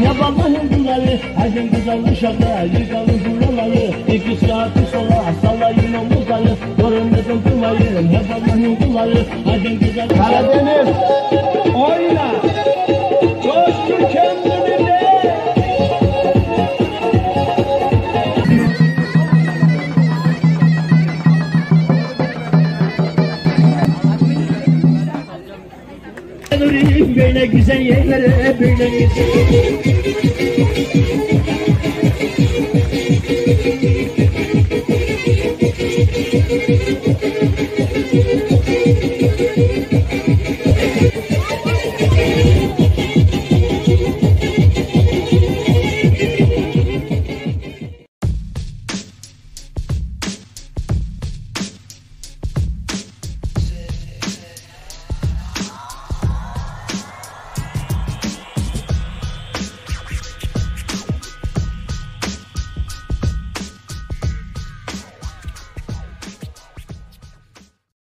Yabanlı hinduları, her gün güzel uşaklar, yıkalı buraları. 2 saat sola sallayın omuzları, görünmedim durmayın. Yabanlı hinduları, her gün güzel. Karadeniz oyna, coştur kendini de. Böyle güzel yerlere böyle güzel.